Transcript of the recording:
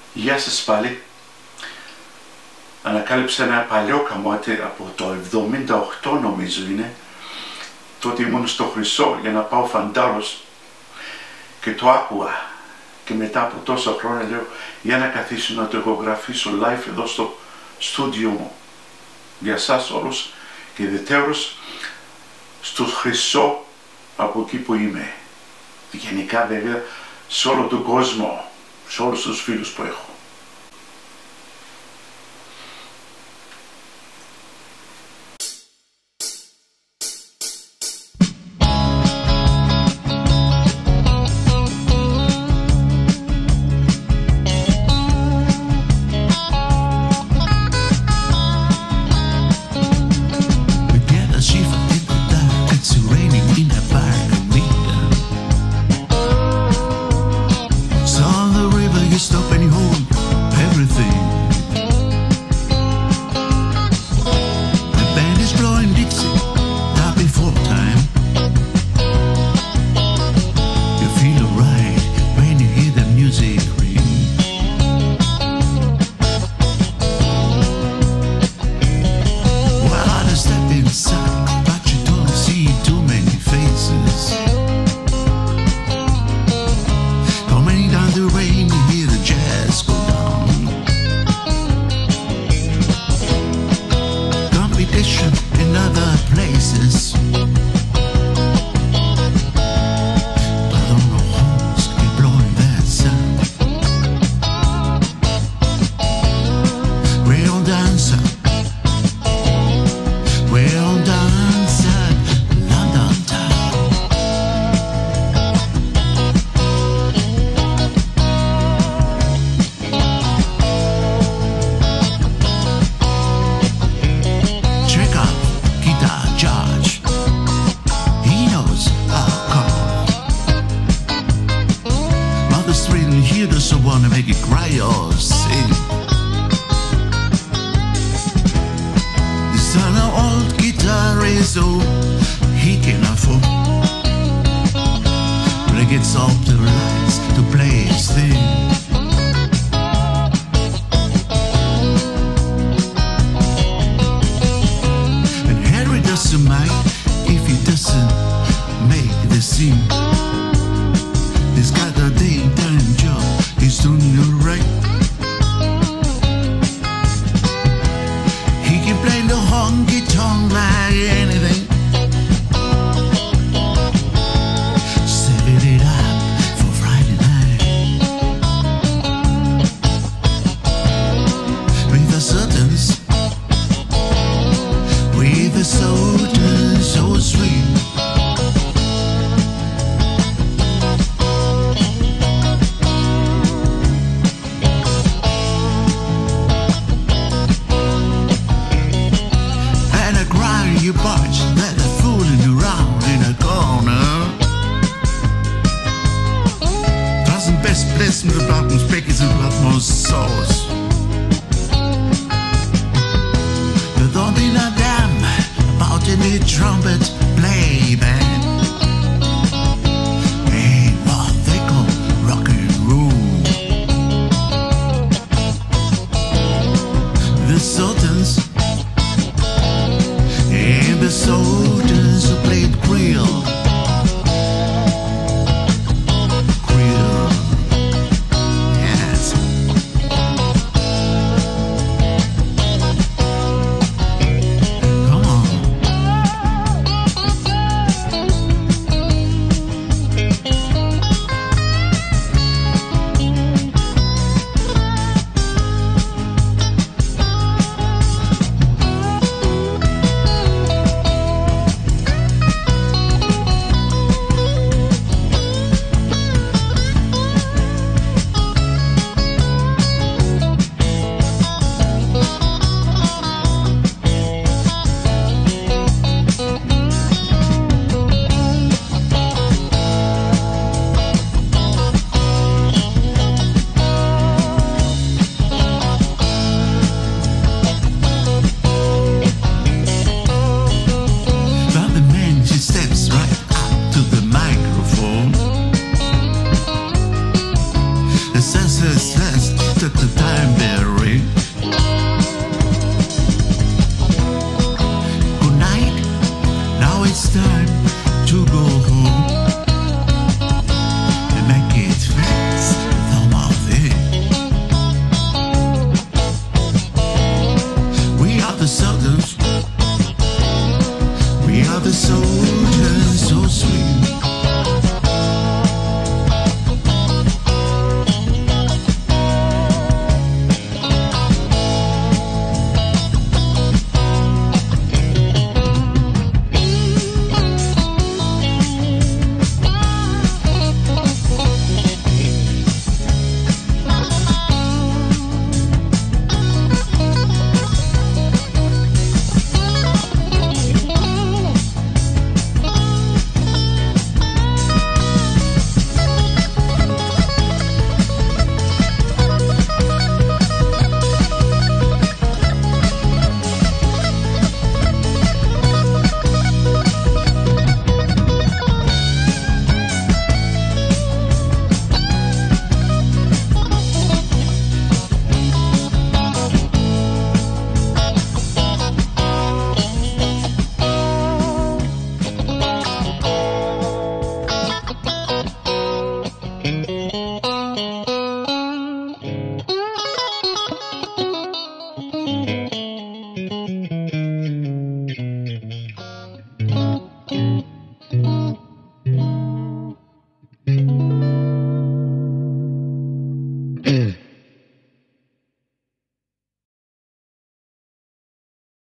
Γεια σας πάλι. Ανακάλυψα ένα παλιό καμώτη από το 78 νομίζω είναι. Τότε ήμουν στο Χρυσό για να πάω Φαντάρος και το άκουγα. Και μετά από τόσα χρόνια λέω για να καθίσω να το ηχογραφήσω live εδώ στο στούντιο μου. Για σας όλους και ιδιαιτέρως στο Χρυσό από εκεί που είμαι. Γενικά βέβαια σε όλο τον κόσμο, σε όλους τους φίλους που έχω. Stop and hold everything. The band is blowing Dixie, that before time. You feel alright when you hear the music ring. Well, I step inside, but you don't see too many faces. Coming down the rain, you hear the jazz go down. Competition in other places, but on the horns keep blowing that sound. Real dancer, London town. Check out Guitar George, he knows our chord. Mother's thrilling, he doesn't wanna make it cry or sing. The son of old guitar is old, he can afford. But he gets off the rise to play his thing. And Henry doesn't mind if he doesn't make the scene. He's got a daytime job, he's doing alright. He can play the honky tonk like anything. Saving it up for Friday night. With the Sultans, with the Sultans, so sweet. And I cry you bunch that are fooling around in a corner. Doesn't best bless me the bottom speakers and blood more sauce. They don't be a damn about any trumpet play band. Ain't what they call rock and roll. The Sultans and the Sultans who played Creole. Creole, yes. Come on. This